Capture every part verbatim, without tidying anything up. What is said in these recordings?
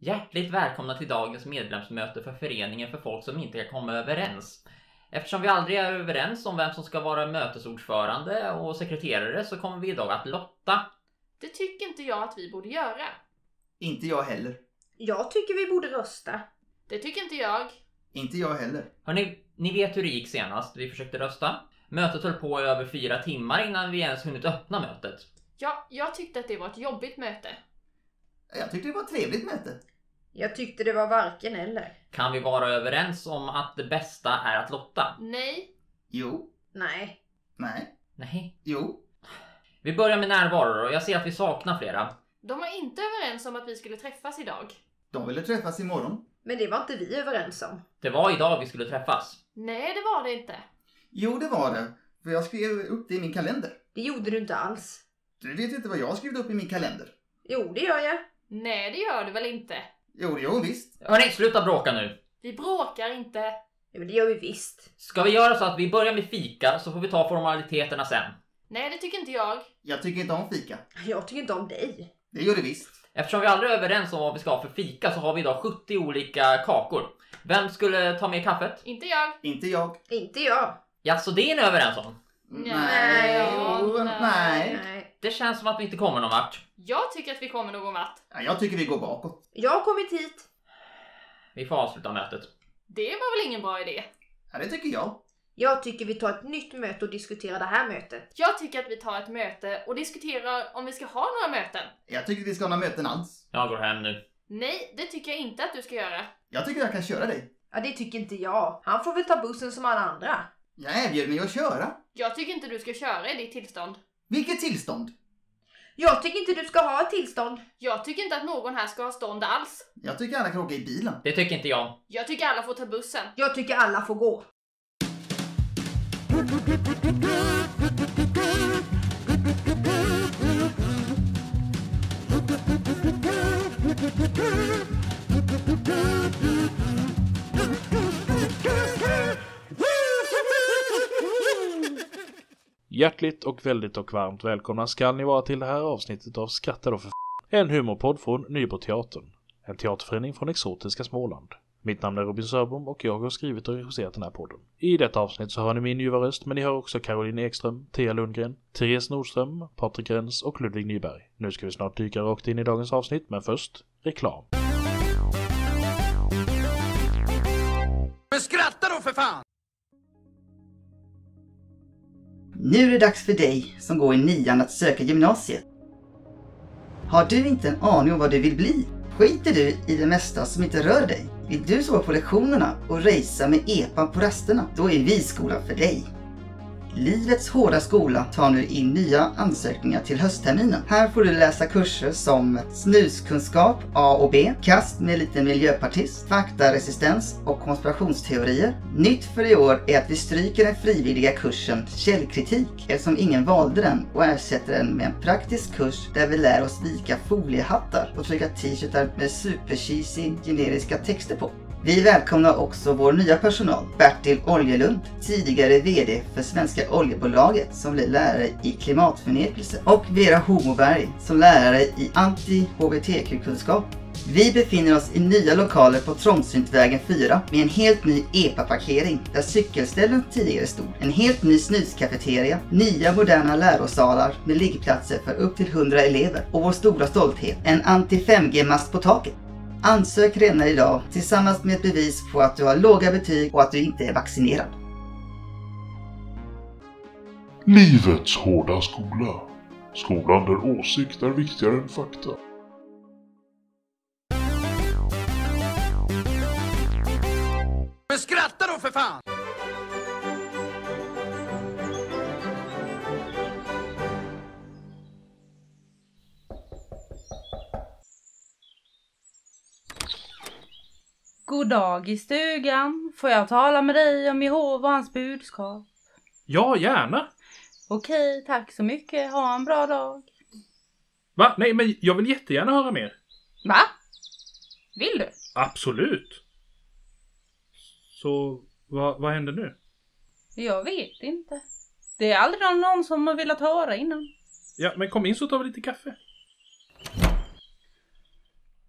Hjärtligt välkomna till dagens medlemsmöte för föreningen för folk som inte kan komma överens. Eftersom vi aldrig är överens om vem som ska vara mötesordförande och sekreterare så kommer vi idag att lotta. Det tycker inte jag att vi borde göra. Inte jag heller. Jag tycker vi borde rösta. Det tycker inte jag. Inte jag heller. Hörrni, ni vet hur det gick senast vi försökte rösta. Mötet höll på i över fyra timmar innan vi ens hunnit öppna mötet. Ja, jag tyckte att det var ett jobbigt möte. Jag tyckte det var ett trevligt möte. Jag tyckte det var varken eller. Kan vi vara överens om att det bästa är att lotta? Nej. Jo. Nej. Nej. Nej. Jo. Vi börjar med närvaror och jag ser att vi saknar flera. De var inte överens om att vi skulle träffas idag. De ville träffas imorgon. Men det var inte vi överens om. Det var idag vi skulle träffas. Nej, det var det inte. Jo, det var det. För jag skrev upp det i min kalender. Det gjorde du inte alls. Du vet inte vad jag skrev upp i min kalender. Jo, det gör jag. Nej, det gör du väl inte. Jo, jo visst. Hörni, sluta bråka nu. Vi bråkar inte. Ja, men det gör vi visst. Ska vi göra så att vi börjar med fika så får vi ta formaliteterna sen? Nej, det tycker inte jag. Jag tycker inte om fika. Jag tycker inte om dig. Det gör det visst. Eftersom vi aldrig är överens om vad vi ska ha för fika så har vi idag sjuttio olika kakor. Vem skulle ta med kaffet? Inte jag. Inte jag. Inte jag. Ja, så det är ni överens om? Nej. Jo, nej. Nej. Det känns som att vi inte kommer någon vart. Jag tycker att vi kommer någon vart. Ja, jag tycker vi går bakåt. Jag har kommit hit. Vi får avsluta mötet. Det var väl ingen bra idé. Ja, det tycker jag. Jag tycker vi tar ett nytt möte och diskuterar det här mötet. Jag tycker att vi tar ett möte och diskuterar om vi ska ha några möten. Jag tycker vi ska ha några möten alls. Jag går hem nu. Nej, det tycker jag inte att du ska göra. Jag tycker jag kan köra dig. Ja, det tycker inte jag. Han får väl ta bussen som alla andra. Jag erbjuder mig att köra. Jag tycker inte du ska köra i ditt tillstånd. Vilket tillstånd? Jag tycker inte du ska ha ett tillstånd. Jag tycker inte att någon här ska ha stånd alls. Jag tycker alla kan åka i bilen. Det tycker inte jag. Jag tycker alla får ta bussen. Jag tycker alla får gå. Hjärtligt och väldigt och varmt välkomna ska ni vara till det här avsnittet av Skratta då för f***. En humorpodd från Nybroteatern. En teaterförening från exotiska Småland. Mitt namn är Robin Sörbom och jag har skrivit och regisserat den här podden. I detta avsnitt så hör ni min ljuva röst, men ni hör också Caroline Ekström, Thea Lundgren, Therese Nordström, Patrik Gräns och Ludvig Nyberg. Nu ska vi snart dyka rakt in i dagens avsnitt, men först reklam. Men skratta då för fan! Nu är det dags för dig som går i nian att söka gymnasiet. Har du inte en aning om vad du vill bli? Skiter du i det mesta som inte rör dig? Vill du sova på lektionerna och racea med epan på rasterna? Då är vi skolan för dig. Livets hårda skola tar nu in nya ansökningar till höstterminen. Här får du läsa kurser som snuskunskap A och B, kast med lite miljöpartist, faktaresistens och konspirationsteorier. Nytt för i år är att vi stryker den frivilliga kursen källkritik eftersom ingen valde den och ersätter den med en praktisk kurs där vi lär oss vika foliehattar och trycka t-shirtar med supercheesy generiska texter på. Vi välkomnar också vår nya personal, Bertil Oljelund, tidigare vd för Svenska oljebolaget som blir lärare i klimatförnekelse, och Vera Homoberg som lärare i anti-H B T Q-kunskap. Vi befinner oss i nya lokaler på Trångsyntvägen fyra med en helt ny E P A-parkering där cykelställen tidigare stod. En helt ny snuskafeteria, nya moderna lärosalar med liggplatser för upp till hundra elever och vår stora stolthet, en anti fem G-mast på taket. Ansök redan idag tillsammans med ett bevis på att du har låga betyg och att du inte är vaccinerad. Livets hårda skola. Skolan där åsikt är viktigare än fakta. Men skratta då för fan! God dag i stugan. Får jag tala med dig om Jehova och hans budskap? Ja, gärna. Okej, tack så mycket. Ha en bra dag. Va? Nej, men jag vill jättegärna höra mer. Va? Vill du? Absolut. Så, vad, vad händer nu? Jag vet inte. Det är aldrig någon som har velat höra innan. Ja, men kom in så tar vi lite kaffe.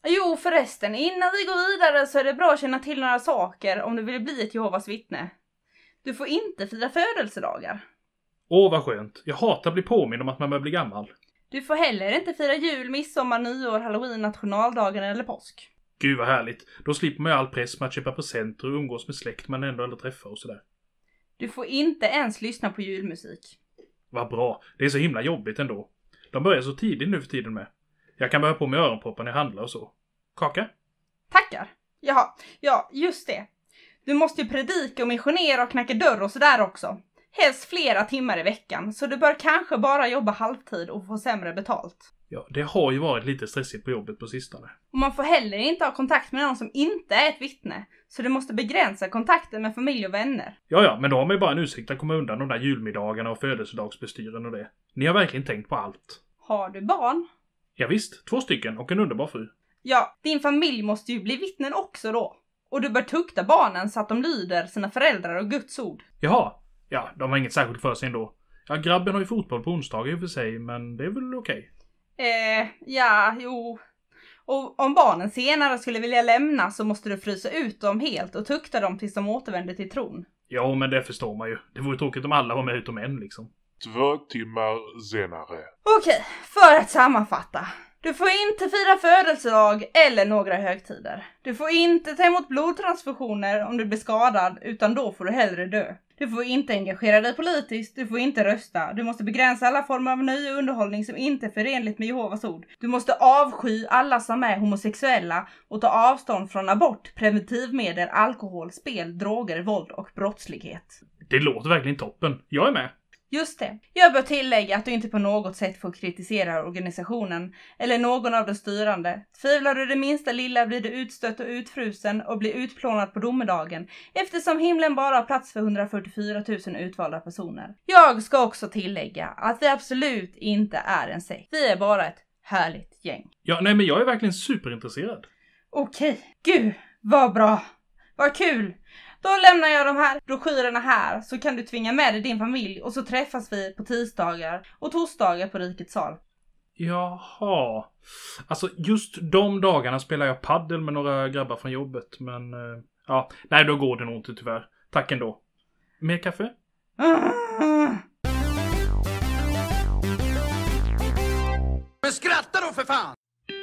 Jo förresten, innan vi går vidare så är det bra att känna till några saker om du vill bli ett Jehovas vittne. Du får inte fira födelsedagar. Åh vad skönt, jag hatar att bli påminn om att man börjar bli gammal. Du får heller inte fira jul, midsommar, nyår, halloween, nationaldagen eller påsk. Gud vad härligt, då slipper man ju all press med att köpa presenter och umgås med släkt man ändå aldrig träffar och sådär. Du får inte ens lyssna på julmusik. Vad bra, det är så himla jobbigt ändå. De börjar så tidigt nu för tiden med. Jag kan börja på med öronproppar när jag handlar och så. Kaka? Tackar. Jaha, ja just det. Du måste ju predika och missionera och knacka dörr och sådär också. Helst flera timmar i veckan, så du bör kanske bara jobba halvtid och få sämre betalt. Ja, det har ju varit lite stressigt på jobbet på sistone. Och man får heller inte ha kontakt med någon som inte är ett vittne, så du måste begränsa kontakten med familj och vänner. Ja, ja, men då har man ju bara en ursäkt att komma undan de där julmiddagarna och födelsedagsbestyren och det. Ni har verkligen tänkt på allt. Har du barn? Ja, visst, två stycken och en underbar fru. Ja, din familj måste ju bli vittnen också då. Och du bör tukta barnen så att de lyder sina föräldrar och Guds ord. Jaha, ja, de har inget särskilt för sig ändå. Ja, grabben har ju fotboll på onsdagar i och för sig, men det är väl okej. Eh, ja, jo. Och om barnen senare skulle vilja lämna så måste du frysa ut dem helt och tukta dem tills de återvänder till tron. Ja, men det förstår man ju. Det vore tråkigt om alla var med utom en liksom. Två timmar senare. Okej, för att sammanfatta. Du får inte fira födelsedag eller några högtider. Du får inte ta emot blodtransfusioner om du blir skadad, utan då får du hellre dö. Du får inte engagera dig politiskt, du får inte rösta. Du måste begränsa alla former av nöje och underhållning som inte är förenligt med Jehovas ord. Du måste avsky alla som är homosexuella och ta avstånd från abort, preventivmedel, alkohol, spel, droger, våld och brottslighet. Det låter verkligen toppen. Jag är med. Just det. Jag bör tillägga att du inte på något sätt får kritisera organisationen eller någon av de styrande. Tvivlar du det minsta lilla blir du utstött och utfrusen och blir utplånad på domedagen, eftersom himlen bara har plats för hundrafyrtiofyra tusen utvalda personer. Jag ska också tillägga att vi absolut inte är en sekt. Vi är bara ett härligt gäng. Ja, nej men jag är verkligen superintresserad. Okej, gud, vad bra. Vad kul. Då lämnar jag de här broschyrerna här så kan du tvinga med dig din familj och så träffas vi på tisdagar och torsdagar på Rikets sal. Jaha. Alltså just de dagarna spelar jag paddel med några grabbar från jobbet, men uh, ja, nej då går det nog inte tyvärr. Tack ändå. Mer kaffe? Mm. Men skratta då för fan!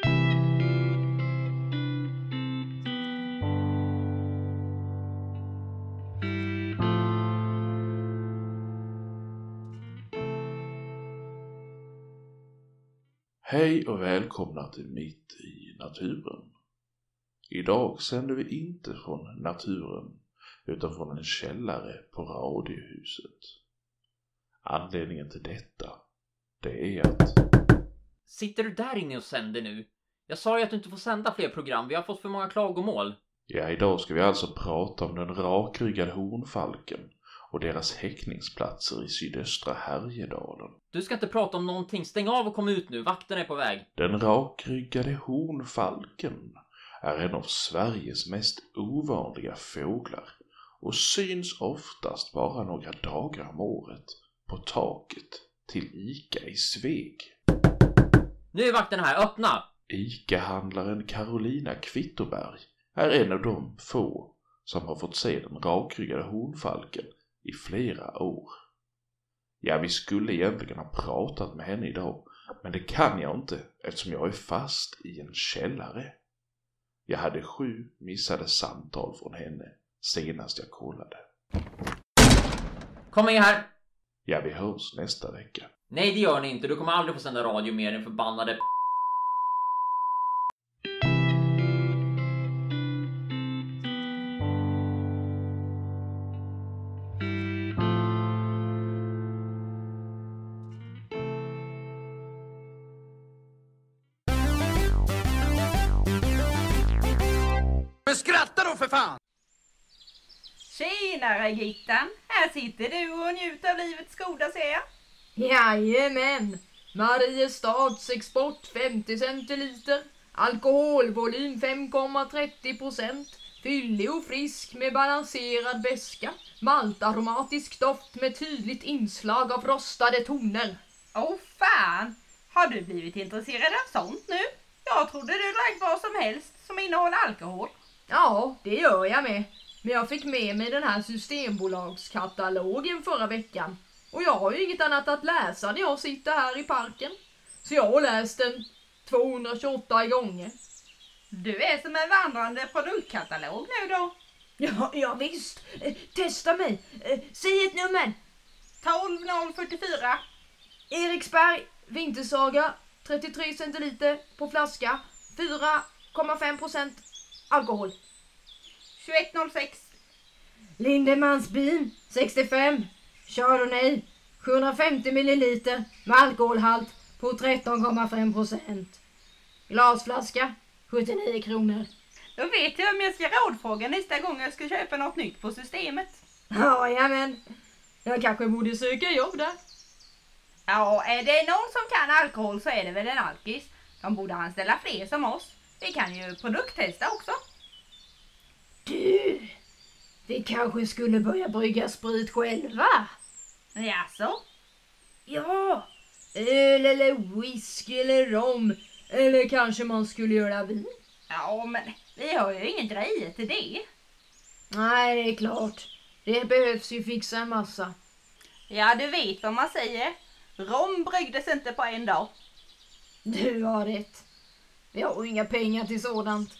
Hej och välkomna till Mitt i naturen. Idag sänder vi inte från naturen utan från en källare på radiohuset. Anledningen till detta, det är att... Sitter du där inne och sänder nu? Jag sa ju att du inte får sända fler program, vi har fått för många klagomål. Ja, idag ska vi alltså prata om den rakryggade honfalken och deras häckningsplatser i sydöstra Härjedalen. Du ska inte prata om någonting, stäng av och kom ut nu, vakten är på väg. Den rakryggade honfalken är en av Sveriges mest ovanliga fåglar och syns oftast bara några dagar om året på taket till Ica i Sveg. Nu är vakten här, öppna! Ica-handlaren Carolina Kvittoberg är en av de få som har fått se den rakryggade honfalken i flera år. Ja, vi skulle egentligen ha pratat med henne idag, men det kan jag inte eftersom jag är fast i en källare. Jag hade sju missade samtal från henne senast jag kollade. Kom med här! Ja, vi hörs nästa vecka. Nej, det gör ni inte, du kommer aldrig få sända radio mer än förbannade... Men skratta då för fan! Tjenare Gittan, här sitter du och njuter av livets goda ser jag. Jajamän! Mariestads export femtio centiliter, alkoholvolym fem komma trettio procent, fyllig och frisk med balanserad beska, maltaromatisk doft med tydligt inslag av rostade toner. Åh fan, har du blivit intresserad av sånt nu? Jag trodde du drack vad som helst som innehåller alkohol. Ja, det gör jag med. Men jag fick med mig den här systembolagskatalogen förra veckan. Och jag har ju inget annat att läsa när jag sitter här i parken. Så jag har läst den tvåhundratjugoåtta gånger. Du är som en vandrande produktkatalog nu då. Ja, ja visst. Eh, testa mig. Eh, säg ett nummer. tolv noll fyrtiofyra. Eriksberg, Vintersaga, trettiotre centiliter på flaska, fyra komma fem procent alkohol. tjugoett noll sex. Lindemansbyn, sextiofem, Chardonnay, sjuhundrafemtio milliliter med alkoholhalt på tretton komma fem procent. Glasflaska, sjuttionio kronor. Då vet jag om jag ska rådfråga nästa gång jag ska köpa något nytt på systemet. Ja, jamen. Jag kanske borde söka jobb där. Ja, är det någon som kan alkohol så är det väl en alkis. De borde anställa fler som oss. Vi kan ju produkttesta också. Du, vi kanske skulle börja brygga sprit själva. Jaså? Ja, öl eller whisky eller rom. Eller kanske man skulle göra vin. Ja, men vi har ju ingen grejer till det. Nej, det är klart. Det behövs ju fixa en massa. Ja, du vet vad man säger. Rom bryggdes inte på en dag. Du har rätt. Vi har inga pengar till sådant.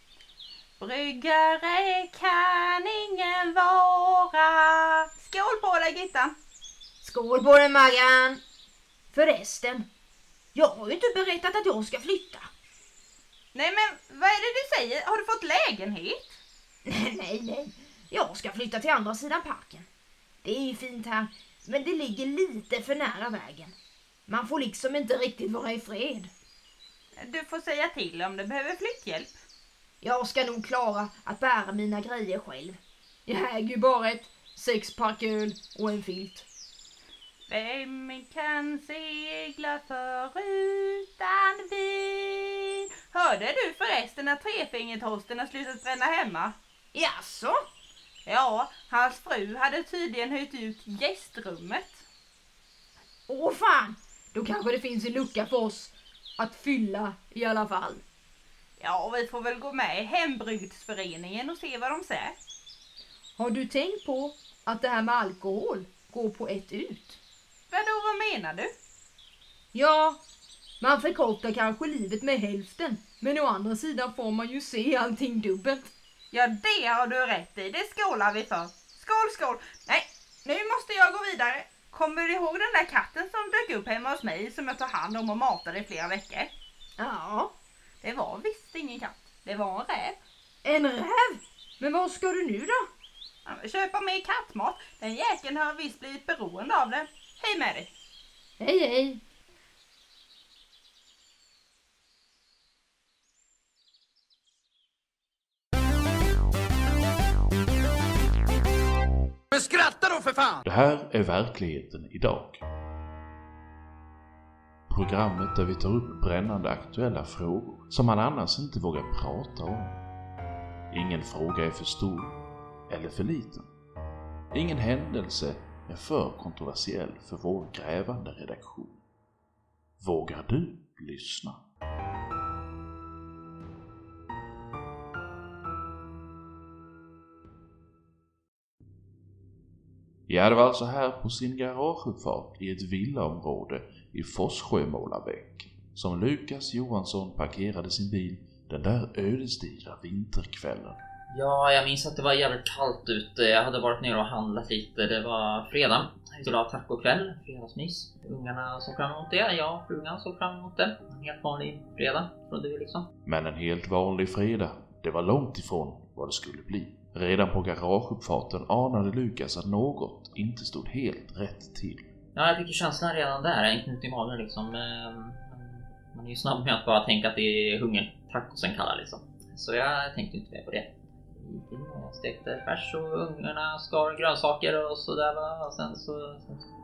Bryggare kan ingen vara. Skål på dig, Gittan. Skål på dig, Maggan. Förresten, jag har ju inte berättat att jag ska flytta. Nej, men vad är det du säger? Har du fått lägenhet? nej, nej. Jag ska flytta till andra sidan parken. Det är ju fint här, men det ligger lite för nära vägen. Man får liksom inte riktigt vara i fred. Du får säga till om du behöver flytthjälp. Jag ska nog klara att bära mina grejer själv. Jag äger ju bara ett sexpack öl och en filt. Vem kan segla förutan vin? Hörde du förresten att trefingertosten har slutat bränna hemma? Jaså? Ja, hans fru hade tydligen höjt ut gästrummet. Åh fan, då kanske det finns en lucka för oss att fylla i alla fall. Ja, vi får väl gå med i hembrygdsföreningen och se vad de säger. Har du tänkt på att det här med alkohol går på ett ut? Vadå, vad menar du? Ja, man förkortar kanske livet med hälften, men å andra sidan får man ju se allting dubbelt. Ja, det har du rätt i. Det skålar vi för. Skål, skål. Nej, nu måste jag gå vidare. Kommer du ihåg den där katten som dök upp hemma hos mig som jag tar hand om och matade i flera veckor? Ja. Det var visst ingen katt. Det var en räv. En räv? Men vad ska du nu då? Ja, köpa mer kattmat. Den jäkeln har visst blivit beroende av det. Hej med dig. Hej, hej. Men skratta då för fan! Det här är verkligheten idag. Programmet där vi tar upp brännande aktuella frågor som man annars inte vågar prata om. Ingen fråga är för stor eller för liten. Ingen händelse är för kontroversiell för vår grävande redaktion. Vågar du lyssna? Ja, det var alltså här på sin garageuppfart i ett villaområde i Forssjömålarbäck som Lukas Johansson parkerade sin bil den där ödesdigra vinterkvällen. Ja, jag minns att det var jävligt kallt ute. Jag hade varit nere och handlat lite. Det var fredag. Vi skulle ha tacokväll, fredagsmys. Ungarna såg fram emot det. Jag och frugan såg fram emot det. En helt vanlig fredag, trodde vi liksom. Men en helt vanlig fredag, det var långt ifrån vad det skulle bli. Redan på garageuppfarten anade Lukas att något inte stod helt rätt till. Ja, jag fick ju känslan redan där. En knut i magen liksom. Man är ju snabb med att bara tänka att det är hungertacosen kallar liksom. Så jag tänkte inte mer på det. Jag stekte färs och ungarna skar grönsaker och sådär va. Och sen så...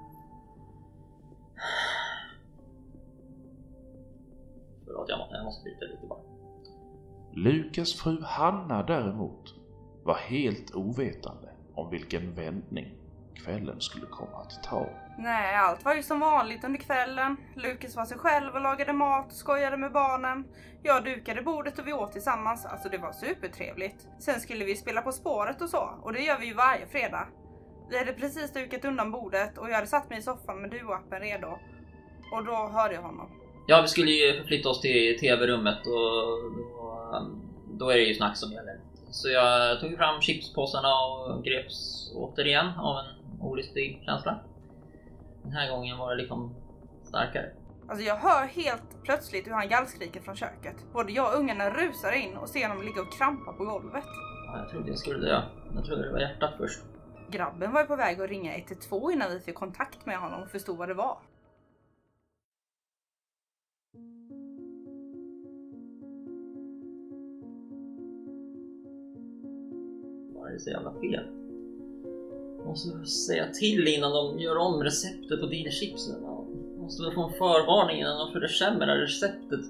Förlåt, jag måste, jag måste byta lite bara. Lukas fru Hanna däremot var helt ovetande om vilken vändning kvällen skulle komma att ta. Nej, allt var ju som vanligt under kvällen. Lukas var sig själv och lagade mat och skojade med barnen. Jag dukade bordet och vi åt tillsammans, alltså det var supertrevligt. Sen skulle vi spela På spåret och så, och det gör vi ju varje fredag. Vi hade precis dukat undan bordet och jag hade satt mig i soffan med Duo-appen redo. Och då hörde jag honom. Ja, vi skulle ju förflytta oss till tv-rummet och då, då är det ju snack som gäller. Så jag tog fram chipspåsarna och greps återigen av en olustig känsla. Den här gången var det liksom starkare. Alltså jag hör helt plötsligt hur han gallskriker från köket. Både jag och ungarna rusar in och ser honom ligga och krampa på golvet. Ja, jag trodde jag skulle dö. Jag trodde det var hjärtat först. Grabben var ju på väg att ringa ett ett två innan vi fick kontakt med honom och förstod vad det var. Var det så jävla fel? Jag måste säga till innan de gör om receptet på dina chipsen. Jag måste väl få en förvarning innan de försämrar receptet.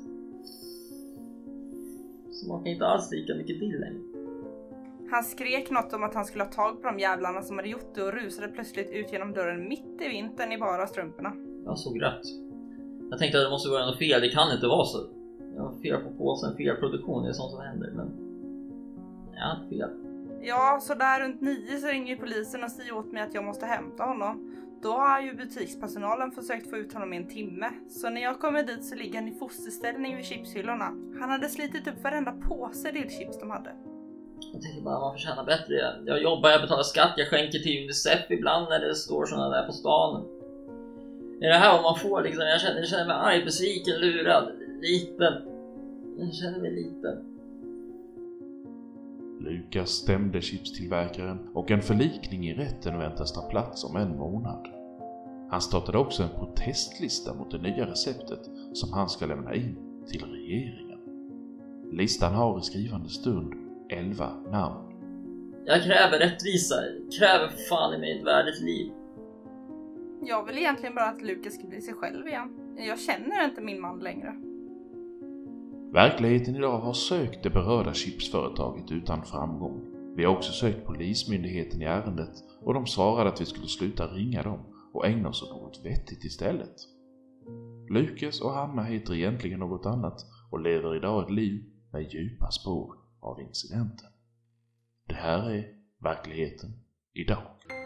Smakar inte alls lika mycket dill längre. Han skrek något om att han skulle ha tag på de jävlarna som hade gjort det och rusade plötsligt ut genom dörren mitt i vintern i bara strumporna. Jag såg rätt. Jag tänkte att det måste vara något fel, det kan inte vara så. Jag har fel på påsen, fel produktion, det är sånt som händer, men jag har inte fel. Ja, så där runt nio så ringer polisen och säger åt mig att jag måste hämta honom. Då har ju butikspersonalen försökt få ut honom i en timme. Så när jag kommer dit så ligger han i fosterställning vid chipshyllorna. Han hade slitit upp varenda påse dillchips de hade. Jag tänker bara, man förtjänar bättre. Jag jobbar, jag betalar skatt, jag skänker till Unicef ibland när det står sådana där på stan. Är det här vad man får liksom? Jag känner, jag känner mig arg, besviken, lurad, liten. Jag känner mig liten. Lukas stämde chipstillverkaren och en förlikning i rätten väntas ta plats om en månad. Han startade också en protestlista mot det nya receptet som han ska lämna in till regeringen. Listan har i skrivande stund elva namn. Jag kräver rättvisa, jag kräver fan i mig ett värdigt liv. Jag vill egentligen bara att Lukas ska bli sig själv igen. Jag känner inte min man längre. Verkligheten idag har sökt det berörda chipsföretaget utan framgång. Vi har också sökt polismyndigheten i ärendet och de svarade att vi skulle sluta ringa dem och ägna oss åt något vettigt istället. Lukas och Hanna heter egentligen något annat och lever idag ett liv med djupa spår av incidenten. Det här är verkligheten idag.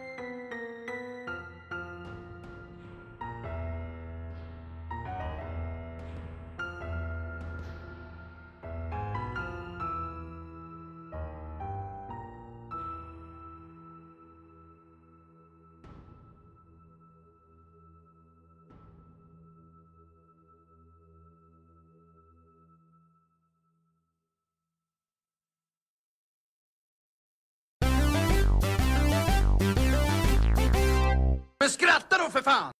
Men skratta då för fan!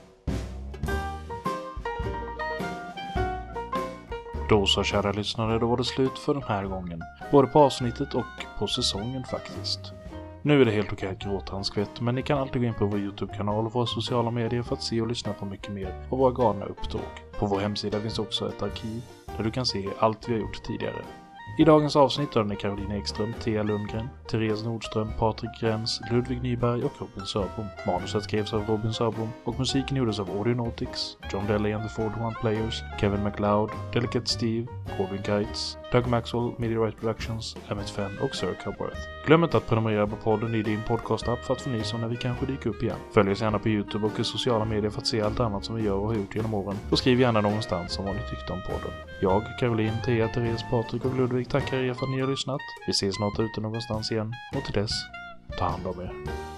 Då så kära lyssnare, då var det slut för den här gången. Både på avsnittet och på säsongen faktiskt. Nu är det helt okej att gråta en skvätt, men ni kan alltid gå in på vår YouTube-kanal och våra sociala medier för att se och lyssna på mycket mer av våra galna upptåg. På vår hemsida finns också ett arkiv där du kan se allt vi har gjort tidigare. I dagens avsnitt hörde ni Karolina Ekström, Thea Lundgren, Therese Nordström, Patrik Gräns, Ludvig Nyberg och Robin Sörbom. Manuset skrevs av Robin Sörbom och musiken gjordes av Audionautics, John Delay and the Ford One Players, Kevin MacLeod, Delicate Steve, Corbin Geitz, Doug Maxwell, Media Right Productions, Emmett Fenn och Sir Cobworth. Glöm inte att prenumerera på podden i din podcast-app för att få nys om när vi kanske dyker upp igen. Följ oss gärna på YouTube och i sociala medier för att se allt annat som vi gör och har gjort genom åren. Och skriv gärna någonstans om vad ni tyckte om podden. Jag, Caroline, Thea, Therese, Patrik och Ludvig tackar er för att ni har lyssnat. Vi ses snart ute någonstans igen och till dess, ta hand om er.